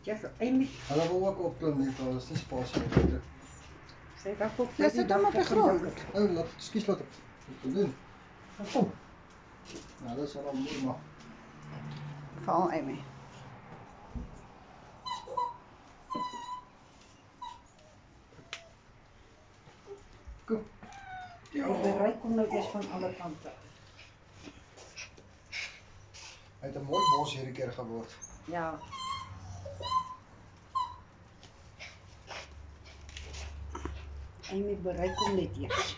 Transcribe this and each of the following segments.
Ja, Amy. Hulle wil ook opklim nie, daar is nie spasie nie. Sy raak op Ja, sit hom op die grond. Laat skies laat ek doen. Kom. Nou, dis al mooi maar. Val Amy. Kom. Ja, bereik hom nou eers van alle kante. Hy het 'n mooi bos hierdie keer geword. Ja. Amy bereik hom net eers.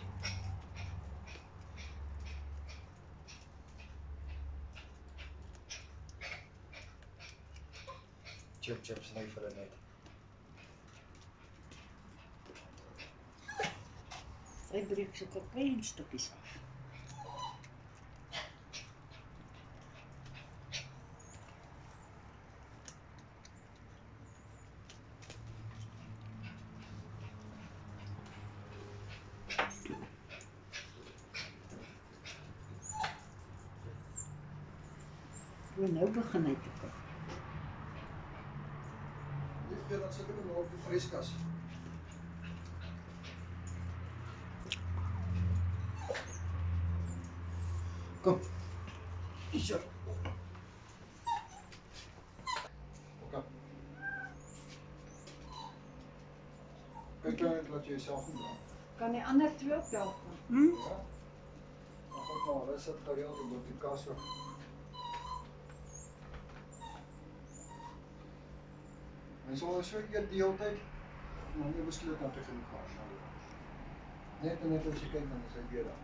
Chips nie vir hulle net. Sy breek sulke klein stukkies af. Nou begin hy te kook. Nie vergeet dat sit ek hom op die vrieskas. Kom. Hier. Oké. Kyk net laat jy jouself goed dra. Kan die ander twee ook help? Ja. Maar goed maar, hulle sit gereeld op die kas so. En so as ek die hele tyd maar nie besluit om te gaan gaan. Net as jy kyk dan is hy weer daar.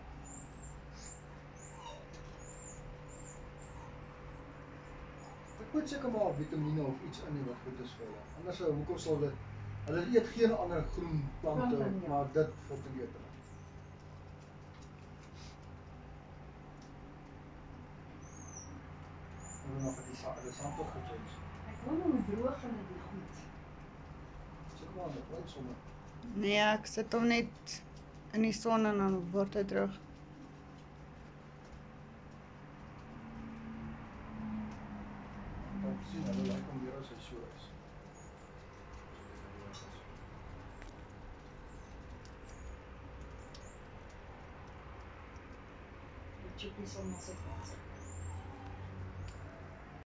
Ek moet seker maar vitamiene of iets in wat goed is vir hulle. Anders hoekom sal hulle eet geen ander groen plante Ja. maar dit volgens eet hulle. Hulle nog die sampel gechanged. Ek wil hom droog en dit goed. Seker maar net wat sommer. Nee, ek sit hom net in die son en dan word hy droog. Dan sien hulle lyk om weer as hy so is. Die chippies om as dit was.